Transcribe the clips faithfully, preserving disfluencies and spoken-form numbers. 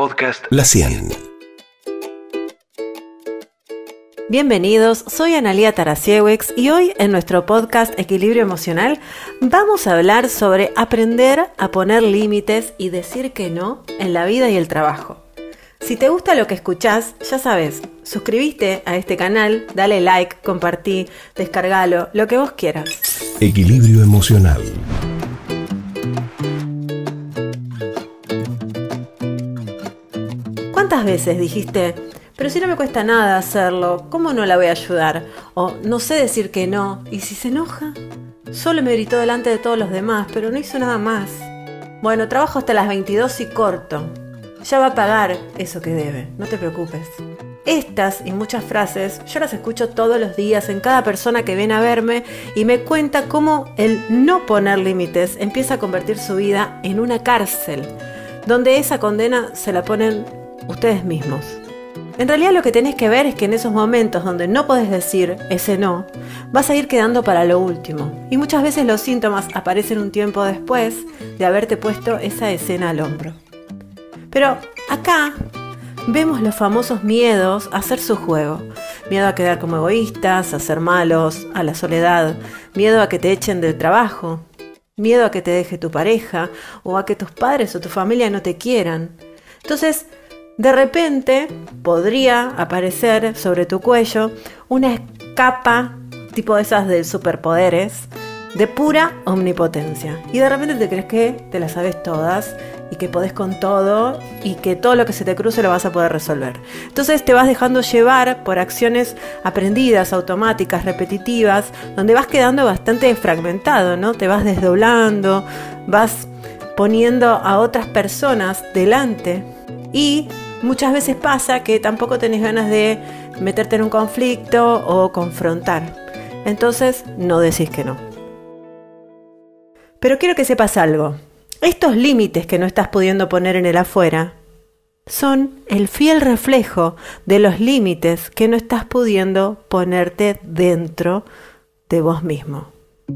Podcast La cien. Bienvenidos, soy Analía Tarasiewicz y hoy en nuestro podcast Equilibrio Emocional vamos a hablar sobre aprender a poner límites y decir que no en la vida y el trabajo. Si te gusta lo que escuchás, ya sabes, suscribiste a este canal, dale like, compartí, descargalo, lo que vos quieras. Equilibrio Emocional. ¿Cuántas veces dijiste, pero si no me cuesta nada hacerlo, ¿cómo no la voy a ayudar? O no sé decir que no, ¿y si se enoja? Solo me gritó delante de todos los demás, pero no hizo nada más. Bueno, trabajo hasta las veintidós y corto. Ya va a pagar eso que debe, no te preocupes. Estas y muchas frases yo las escucho todos los días en cada persona que viene a verme y me cuenta cómo el no poner límites empieza a convertir su vida en una cárcel, donde esa condena se la ponen ustedes mismos. En realidad lo que tenés que ver es que en esos momentos donde no podés decir ese no, vas a ir quedando para lo último. Y muchas veces los síntomas aparecen un tiempo después de haberte puesto esa escena al hombro. Pero acá vemos los famosos miedos a hacer su juego. Miedo a quedar como egoístas, a ser malos, a la soledad. Miedo a que te echen del trabajo. Miedo a que te deje tu pareja o a que tus padres o tu familia no te quieran. Entonces, de repente podría aparecer sobre tu cuello una capa tipo de esas de superpoderes de pura omnipotencia. Y de repente te crees que te las sabes todas y que podés con todo y que todo lo que se te cruce lo vas a poder resolver. Entonces te vas dejando llevar por acciones aprendidas, automáticas, repetitivas, donde vas quedando bastante fragmentado, ¿no? Te vas desdoblando, vas poniendo a otras personas delante y muchas veces pasa que tampoco tenés ganas de meterte en un conflicto o confrontar. Entonces no decís que no. Pero quiero que sepas algo. Estos límites que no estás pudiendo poner en el afuera son el fiel reflejo de los límites que no estás pudiendo ponerte dentro de vos mismo.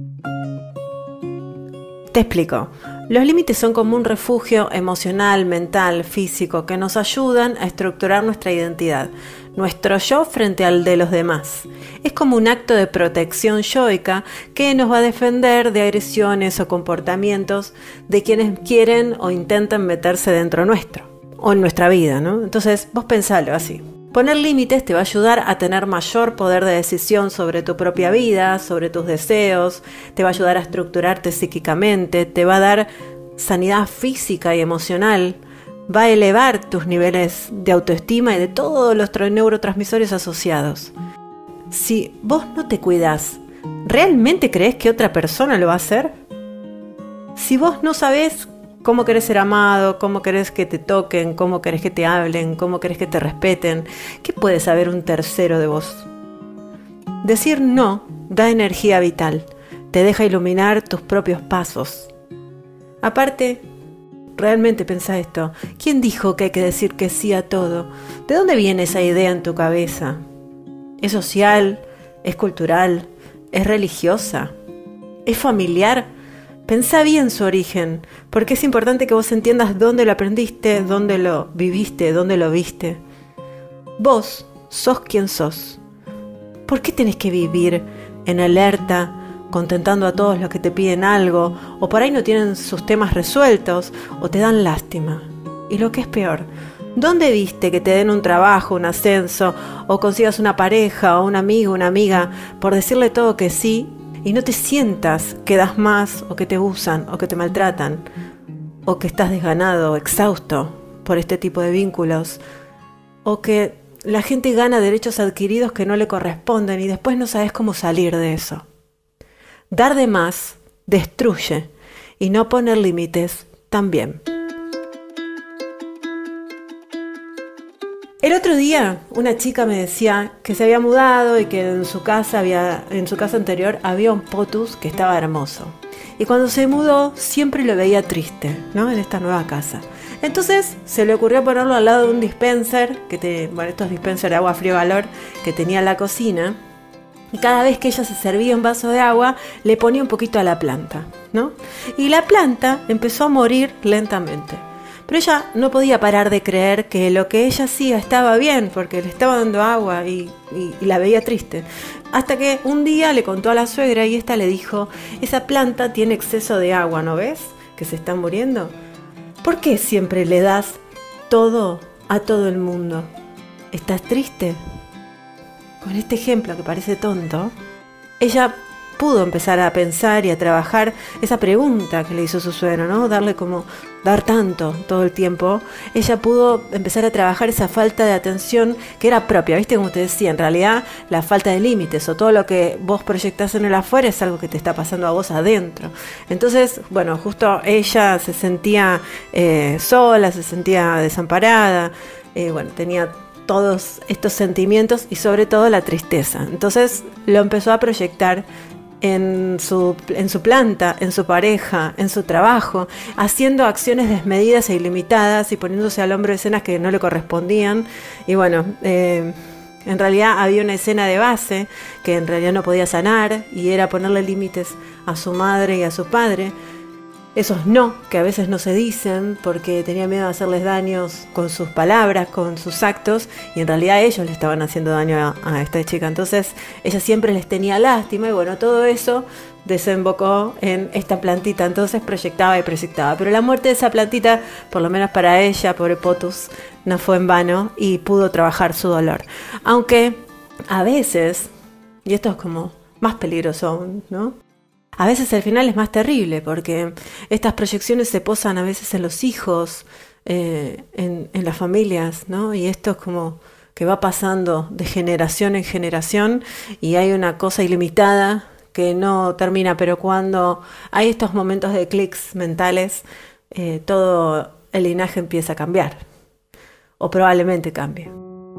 Te explico. Los límites son como un refugio emocional, mental, físico, que nos ayudan a estructurar nuestra identidad, nuestro yo frente al de los demás. Es como un acto de protección yoica que nos va a defender de agresiones o comportamientos de quienes quieren o intentan meterse dentro nuestro, o en nuestra vida, ¿no? Entonces, vos pensalo así. Poner límites te va a ayudar a tener mayor poder de decisión sobre tu propia vida, sobre tus deseos, te va a ayudar a estructurarte psíquicamente, te va a dar sanidad física y emocional, va a elevar tus niveles de autoestima y de todos los neurotransmisores asociados. Si vos no te cuidás, ¿realmente crees que otra persona lo va a hacer? Si vos no sabés cómo querés ser amado, cómo querés que te toquen, cómo querés que te hablen, cómo querés que te respeten, ¿qué puede saber un tercero de vos? Decir no da energía vital, te deja iluminar tus propios pasos. Aparte, realmente pensá esto, ¿quién dijo que hay que decir que sí a todo? ¿De dónde viene esa idea en tu cabeza? ¿Es social? ¿Es cultural? ¿Es religiosa? ¿Es familiar? Pensá bien su origen, porque es importante que vos entiendas dónde lo aprendiste, dónde lo viviste, dónde lo viste. Vos sos quien sos. ¿Por qué tenés que vivir en alerta, contentando a todos los que te piden algo, o por ahí no tienen sus temas resueltos, o te dan lástima? Y lo que es peor, ¿dónde viste que te den un trabajo, un ascenso, o consigas una pareja, o un amigo, una amiga, por decirle todo que sí, y no te sientas que das más, o que te usan, o que te maltratan, o que estás desganado, exhausto por este tipo de vínculos, o que la gente gana derechos adquiridos que no le corresponden y después no sabes cómo salir de eso? Dar de más destruye y no poner límites también. El otro día una chica me decía que se había mudado y que en su casa había, en su casa anterior había un potus que estaba hermoso. Y cuando se mudó siempre lo veía triste, ¿no? En esta nueva casa. Entonces se le ocurrió ponerlo al lado de un dispenser, que te, bueno, estos dispensers de agua frío valor que tenía en la cocina. Y cada vez que ella se servía un vaso de agua, le ponía un poquito a la planta, ¿no? Y la planta empezó a morir lentamente. Pero ella no podía parar de creer que lo que ella hacía estaba bien, porque le estaba dando agua y, y, y la veía triste. Hasta que un día le contó a la suegra y esta le dijo: esa planta tiene exceso de agua, ¿no ves? Que se está muriendo. ¿Por qué siempre le das todo a todo el mundo? ¿Estás triste? Con este ejemplo que parece tonto, ella pudo empezar a pensar y a trabajar esa pregunta que le hizo su suegra, ¿no? Darle como, dar tanto todo el tiempo. Ella pudo empezar a trabajar esa falta de atención que era propia, ¿viste? Como te decía, en realidad la falta de límites o todo lo que vos proyectás en el afuera es algo que te está pasando a vos adentro. Entonces, bueno, justo ella se sentía eh, sola, se sentía desamparada, eh, bueno, tenía todos estos sentimientos y sobre todo la tristeza. Entonces lo empezó a proyectar en su, en su planta, en su pareja, en su trabajo, haciendo acciones desmedidas e ilimitadas y poniéndose al hombro escenas que no le correspondían. Y bueno, eh, en realidad había una escena de base que en realidad no podía sanar y era ponerle límites a su madre y a su padre. Esos no, que a veces no se dicen porque tenía miedo de hacerles daños con sus palabras, con sus actos, y en realidad ellos le estaban haciendo daño a, a esta chica. Entonces ella siempre les tenía lástima y bueno, todo eso desembocó en esta plantita. Entonces proyectaba y proyectaba. Pero la muerte de esa plantita, por lo menos para ella, pobre Potus, no fue en vano y pudo trabajar su dolor. Aunque a veces, y esto es como más peligroso aún, ¿no? A veces el final es más terrible porque estas proyecciones se posan a veces en los hijos, eh, en, en las familias, ¿no? Y esto es como que va pasando de generación en generación y hay una cosa ilimitada que no termina, pero cuando hay estos momentos de clics mentales, eh, todo el linaje empieza a cambiar, o probablemente cambie.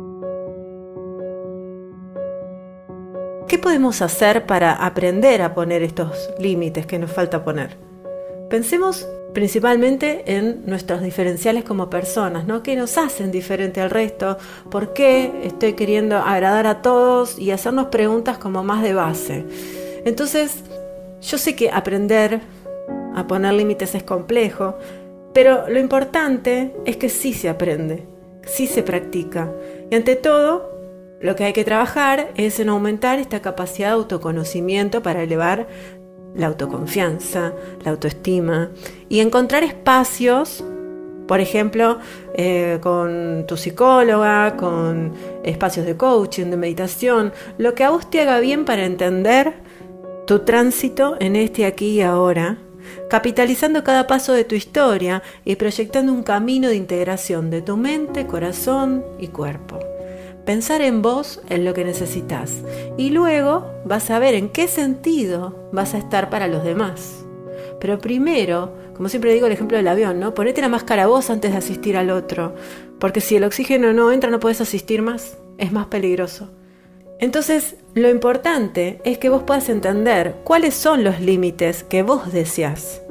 ¿Qué podemos hacer para aprender a poner estos límites que nos falta poner? Pensemos principalmente en nuestros diferenciales como personas, ¿no? ¿Qué nos hacen diferente al resto? ¿Por qué estoy queriendo agradar a todos? Y hacernos preguntas como más de base. Entonces, yo sé que aprender a poner límites es complejo, pero lo importante es que sí se aprende, sí se practica. Y ante todo, lo que hay que trabajar es en aumentar esta capacidad de autoconocimiento para elevar la autoconfianza, la autoestima y encontrar espacios, por ejemplo, eh, con tu psicóloga, con espacios de coaching, de meditación, lo que a vos te haga bien para entender tu tránsito en este aquí y ahora, capitalizando cada paso de tu historia y proyectando un camino de integración de tu mente, corazón y cuerpo. Pensar en vos, en lo que necesitas, y luego vas a ver en qué sentido vas a estar para los demás. Pero primero, como siempre digo el ejemplo del avión, ¿no? Ponete la máscara vos antes de asistir al otro, porque si el oxígeno no entra no podés asistir más, es más peligroso. Entonces, lo importante es que vos puedas entender cuáles son los límites que vos deseás,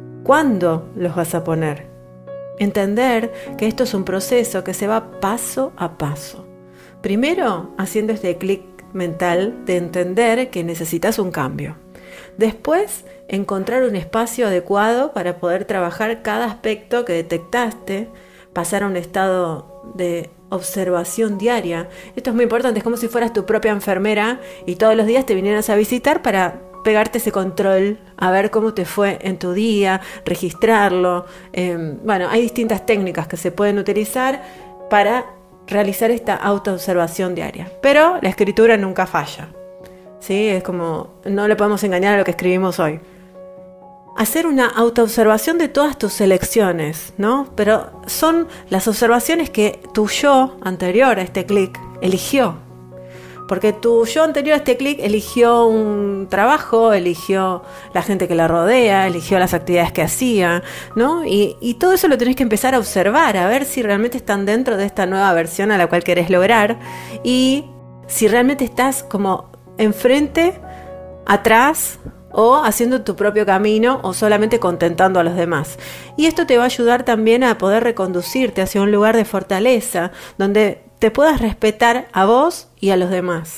cuándo los vas a poner. Entender que esto es un proceso que se va paso a paso. Primero, haciendo este clic mental de entender que necesitas un cambio. Después, encontrar un espacio adecuado para poder trabajar cada aspecto que detectaste, pasar a un estado de observación diaria. Esto es muy importante, es como si fueras tu propia enfermera y todos los días te vinieras a visitar para pegarte ese control, a ver cómo te fue en tu día, registrarlo. Eh, bueno, hay distintas técnicas que se pueden utilizar para realizar esta autoobservación diaria. Pero la escritura nunca falla. ¿Sí? Es como, no le podemos engañar a lo que escribimos hoy. Hacer una autoobservación de todas tus elecciones, ¿no? Pero son las observaciones que tu yo anterior a este clic eligió. Porque tu yo anterior a este clic eligió un trabajo, eligió la gente que la rodea, eligió las actividades que hacía, ¿no? Y, y todo eso lo tenés que empezar a observar, a ver si realmente están dentro de esta nueva versión a la cual querés lograr y si realmente estás como enfrente, atrás o haciendo tu propio camino o solamente contentando a los demás. Y esto te va a ayudar también a poder reconducirte hacia un lugar de fortaleza donde te puedas respetar a vos y a los demás.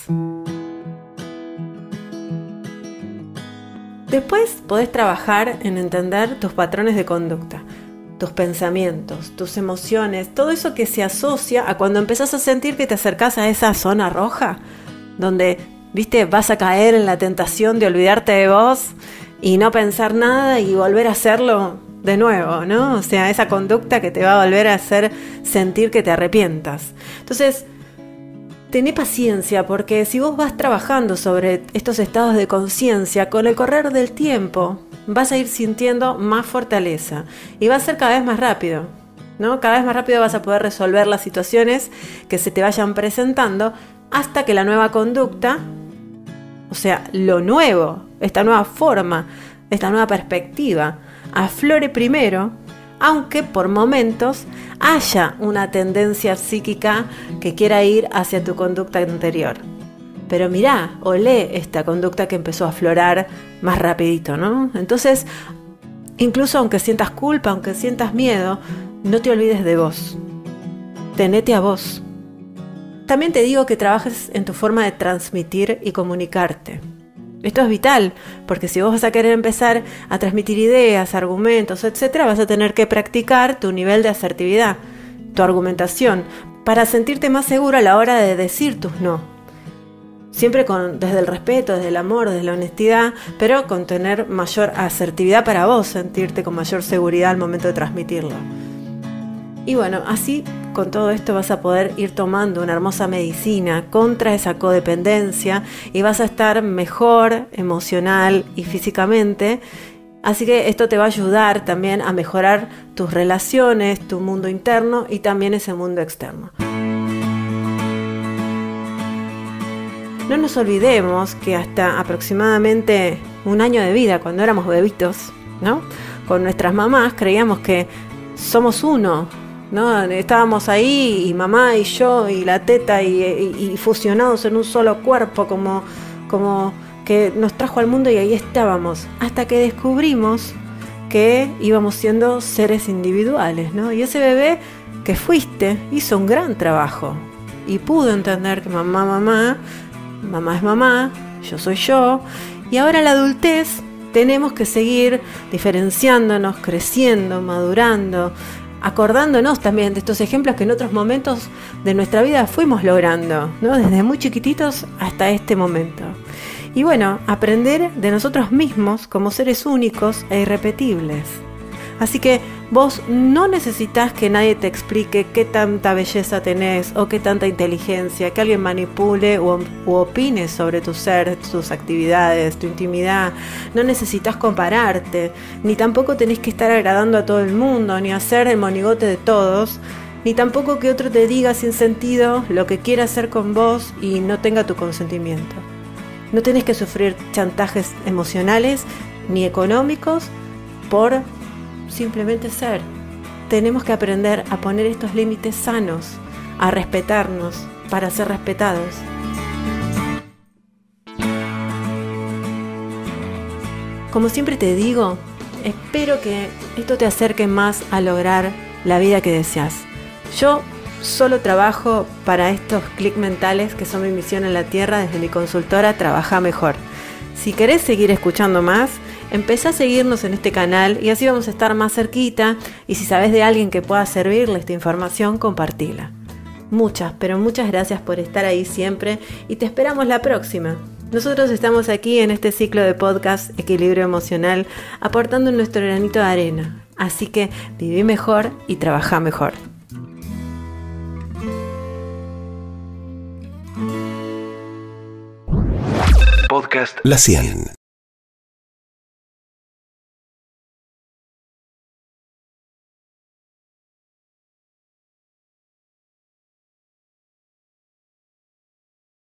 Después podés trabajar en entender tus patrones de conducta. tus pensamientos, tus emociones, todo eso que se asocia a cuando empezás a sentir que te acercás a esa zona roja, donde, viste, vas a caer en la tentación de olvidarte de vos y no pensar nada y volver a hacerlo de nuevo, ¿no? O sea, esa conducta que te va a volver a hacer sentir que te arrepientas. Entonces, tené paciencia, porque si vos vas trabajando sobre estos estados de conciencia, con el correr del tiempo vas a ir sintiendo más fortaleza y va a ser cada vez más rápido, ¿no? Cada vez más rápido vas a poder resolver las situaciones que se te vayan presentando hasta que la nueva conducta, o sea, lo nuevo, esta nueva forma, esta nueva perspectiva, aflore primero, aunque por momentos haya una tendencia psíquica que quiera ir hacia tu conducta anterior. Pero mirá, olé esta conducta que empezó a aflorar más rapidito, ¿no? Entonces, incluso aunque sientas culpa, aunque sientas miedo, no te olvides de vos. Tenete a vos. También te digo que trabajes en tu forma de transmitir y comunicarte. Esto es vital, porque si vos vas a querer empezar a transmitir ideas, argumentos, etcétera, vas a tener que practicar tu nivel de asertividad, tu argumentación, para sentirte más seguro a la hora de decir tus no. Siempre con, desde el respeto, desde el amor, desde la honestidad, pero con tener mayor asertividad para vos, sentirte con mayor seguridad al momento de transmitirlo. Y bueno, así con todo esto vas a poder ir tomando una hermosa medicina contra esa codependencia y vas a estar mejor emocional y físicamente. Así que esto te va a ayudar también a mejorar tus relaciones, tu mundo interno y también ese mundo externo. No nos olvidemos que hasta aproximadamente un año de vida, cuando éramos bebitos, ¿no? Con nuestras mamás creíamos que somos uno, ¿no? Estábamos ahí y mamá y yo y la teta y, y, y fusionados en un solo cuerpo, como, como que nos trajo al mundo, y ahí estábamos, hasta que descubrimos que íbamos siendo seres individuales, ¿no? Y ese bebé que fuiste hizo un gran trabajo y pudo entender que mamá, mamá, mamá es mamá, yo soy yo, y ahora en la adultez tenemos que seguir diferenciándonos, creciendo, madurando, acordándonos también de estos ejemplos que en otros momentos de nuestra vida fuimos logrando, ¿no? Desde muy chiquititos hasta este momento. Y bueno, aprender de nosotros mismos como seres únicos e irrepetibles. Así que vos no necesitas que nadie te explique qué tanta belleza tenés o qué tanta inteligencia, que alguien manipule o, u opine sobre tu ser, tus actividades, tu intimidad. No necesitas compararte, ni tampoco tenés que estar agradando a todo el mundo, ni hacer el monigote de todos, ni tampoco que otro te diga sin sentido lo que quiera hacer con vos y no tenga tu consentimiento. No tenés que sufrir chantajes emocionales ni económicos por simplemente ser. Tenemos que aprender a poner estos límites sanos, a respetarnos para ser respetados. Como siempre te digo, espero que esto te acerque más a lograr la vida que deseas. Yo solo trabajo para estos clics mentales que son mi misión en la tierra desde mi consultora Trabaja Mejor. Si querés seguir escuchando más, empezá a seguirnos en este canal y así vamos a estar más cerquita, y si sabes de alguien que pueda servirle esta información, compartila. Muchas, pero muchas gracias por estar ahí siempre y te esperamos la próxima. Nosotros estamos aquí en este ciclo de podcast Equilibrio Emocional aportando nuestro granito de arena. Así que viví mejor y trabajá mejor. Podcast La cien.